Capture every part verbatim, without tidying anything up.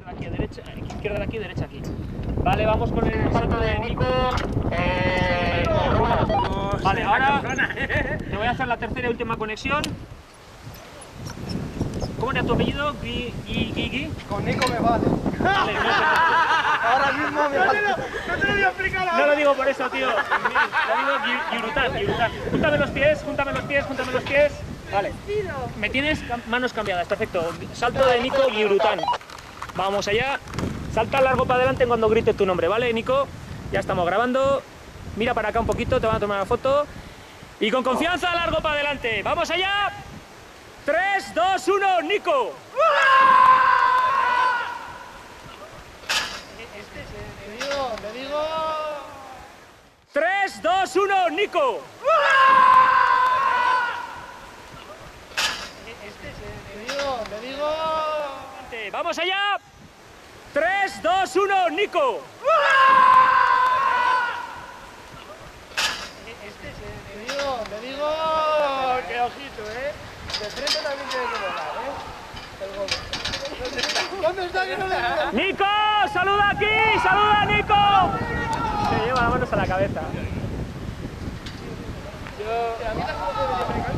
Izquierda aquí, derecha, izquierda aquí, derecha aquí. Vale, vamos con el salto de Nico. Eh, vale, ahora te voy a hacer la tercera y última conexión. ¿Cómo era tu apellido? Gui, Gui, Gui, Gui. Con Nico me vale. Vale, no, ahora mismo me vale. no te lo voy a explicar ahora. No lo digo por eso, tío. Lo digo Giurután, Giurután. Júntame los pies, júntame los pies, júntame los pies. Vale. Me tienes manos cambiadas, perfecto. Salto de Nico Giurután. Vamos allá. Salta largo para adelante cuando grite tu nombre, ¿vale, Nico? Ya estamos grabando. Mira para acá un poquito, te van a tomar la foto. Y con confianza, largo para adelante. ¡Vamos allá! tres, dos, uno, Nico. Te digo, te digo. tres, dos, uno, Nico. Te digo, te digo. ¡Vamos allá! tres, dos, uno, Nico. Te digo, te digo. ¡Qué ojito, eh! De frente también tiene que volar, ¿eh? El gol. ¿Dónde está? ¿Dónde está que no le veo? ¡Nico! ¡Saluda aquí! ¡Saluda, Nico! Se lleva las manos a la cabeza. Yo... A mí tampoco me debería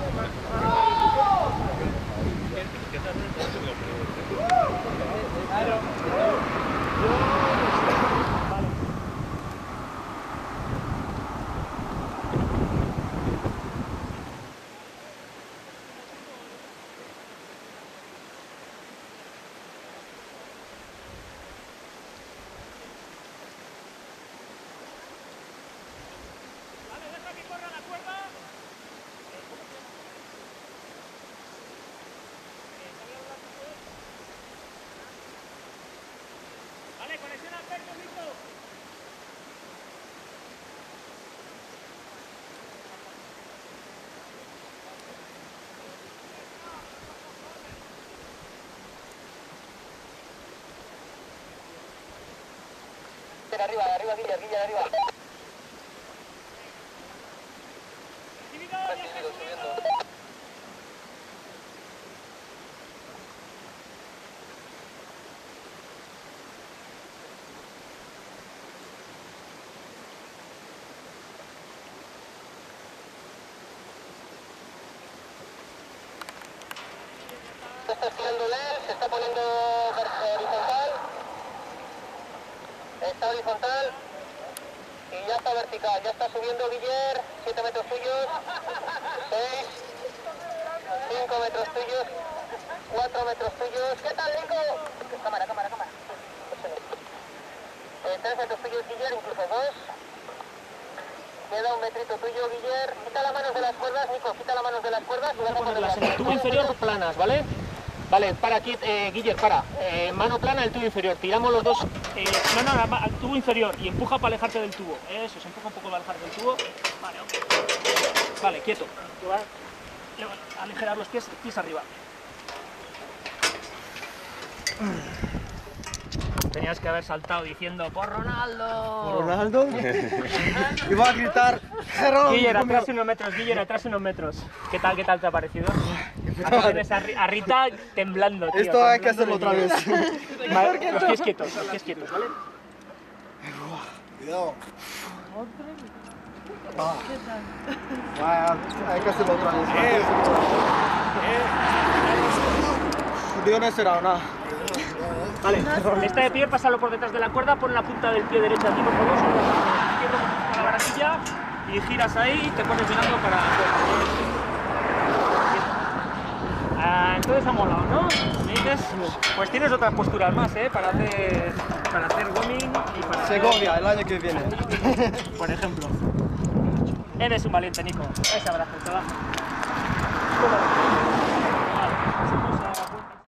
Claro. Conexión al pecho, Nico. Arriba, arriba, Guilla, Guilla, arriba. Recibido, ya está subiendo. Se está estirando de él, se está poniendo horizontal. Está horizontal. Y ya está vertical, ya está subiendo Guiller. siete metros tuyos. seis. cinco metros tuyos. cuatro metros tuyos. ¿Qué tal, Nico? Cámara, cámara, cámara. Eh, tres metros tuyos, Guiller, incluso dos. Queda un metrito tuyo, Guiller. Quita las manos de las cuerdas, Nico, quita las manos de las cuerdas y vas a ponerlas en el tubo inferior planas, ¿vale? Vale, para aquí, eh, Guiller, para. Eh, mano plana el tubo inferior. Tiramos los dos. Eh, no, no, al tubo inferior y empuja para alejarte del tubo. Eso, se empuja un poco para alejarte del tubo. Vale, ok. Vale, quieto. A aligerar los pies, pies arriba. Tenías que haber saltado diciendo ¡por Ronaldo! ¿Por Ronaldo? Iba a gritar ¡Gerón! Guiller, atrás unos metros, Guiller, atrás unos metros. ¿Qué tal, qué tal te ha parecido? Aquí tienes a, a Rita temblando, tío. Esto hay que hacerlo otra vez. Vale, los pies quietos, los pies quietos, ¿vale? Cuidado. Ah. Vaya, hay que hacerlo otra vez. Eh, eh. Yo no he cerrado nada. Vale, está de pie, pásalo por detrás de la cuerda, pon la punta del pie derecho aquí, por favor, sobre el izquierdo con la barandilla y giras ahí y te pones mirando para... Ah, entonces ha molado, ¿no? ¿Me dices? Pues tienes otras posturas más, ¿eh? Para hacer, para hacer roaming y para... Segovia, el año que viene. Por ejemplo. Eres un valiente, Nico. Ese abrazo, te va.